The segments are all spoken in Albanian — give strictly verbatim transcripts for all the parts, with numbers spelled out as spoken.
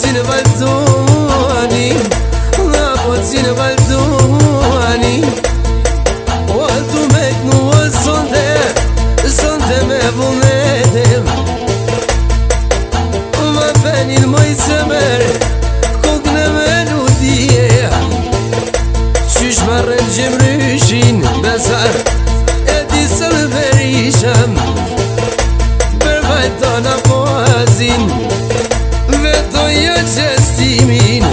puțin valdoni, la puțin valdoni. O tu mek nu o sonde, sonde me vullnetem. Ma benin moj semer, kog në melodie. Qysh marrën gjemryshin, besar e disën verishëm. Për vajtona po azin, vetoja qestimin.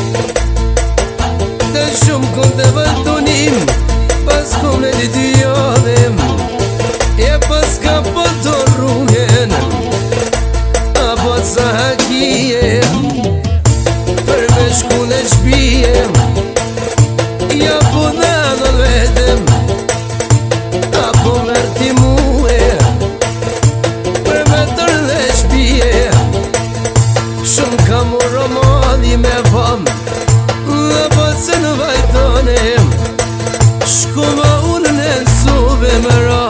Të shumë kënë të vëltonim, pas kom në një dy javim. E pas ka po të rrugën, apo të sa hakije. Për me shku në shpijem, ja po në në vetëm, apo mërti muhe. Për me tërë dhe shpije, shumë ka mu romani me pëm. Dhe po se në vajtonim, shku ma unë në nësube më ra.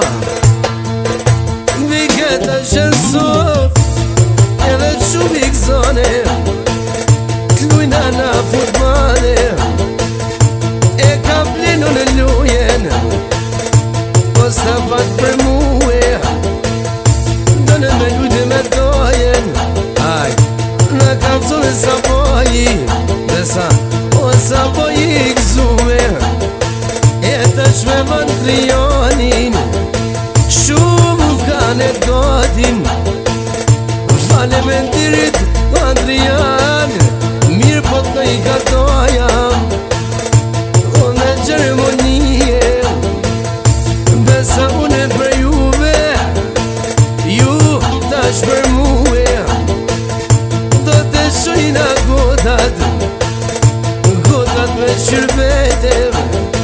Viketa shënsof, edhe shumë i këzone. T'lujna na futbale, e ka plinu në lujen. Po s'ta fat për muhe, dënë me lujtë me dojen. Aj, në kam zonë sa poji, dhe sa, o sa poji këzume. E të shme vën trionin, shumë kanë e godin. Fale me ndirit, Andrian, mirë po të i gatoja. O në gjermonie, besa une për juve, ju tash për muhe. Do të shojna gotat, gotat me shërbetem.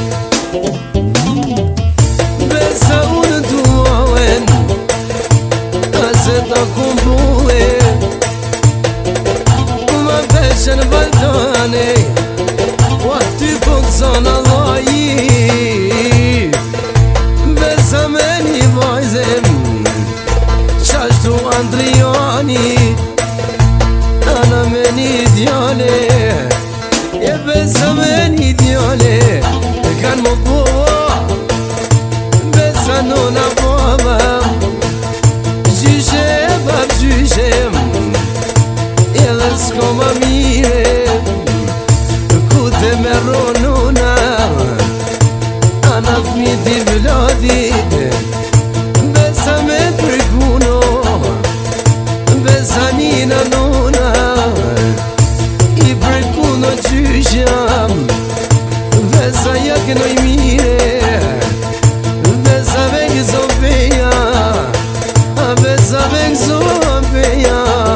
Besa unë duohen, ase ta kumbuhe. Ma peshen valdane, o aty po këzona loji. Besa me një vojzem, qashtu Andriani. Ana me një djale, e besa me një djale. Kan më bovo, besa nona bova. Gjyshe e bab gjyshem, edhe s'ko ma mire. Ku te me ronuna, ana fmiti vlodit. Besa me përkuno, besa nina nuna. I përkuno gjysham, besa jak noj mire. Besa vek zombeja, a besa vek zombeja.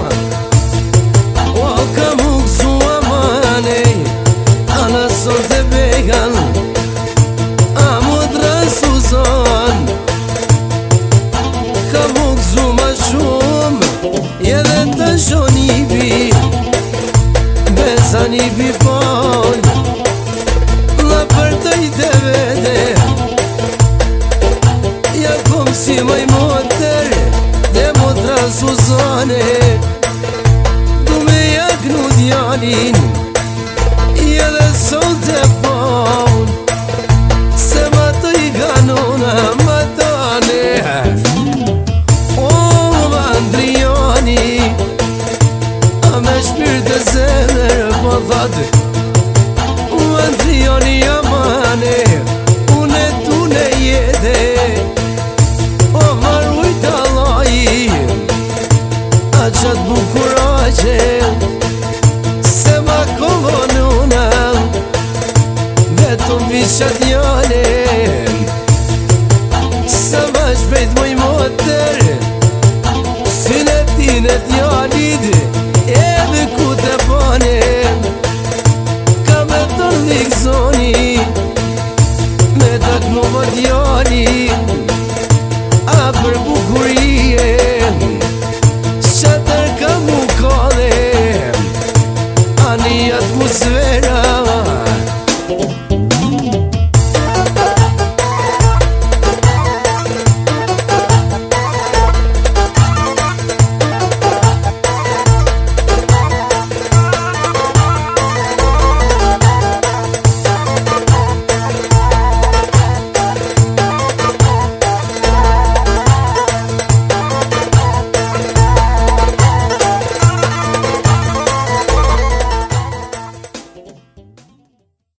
O ka mu kësu amane, ana son të began, a mu drasu zon. Ka mu kësu ma shumë, edhe të shonipi. Besa një pipon, la për të i të vete. Ja kom si maj moter, dhe mu drasu zone. Du me jak nu djalin, edhe sol të paun. Se ma të i ganonam,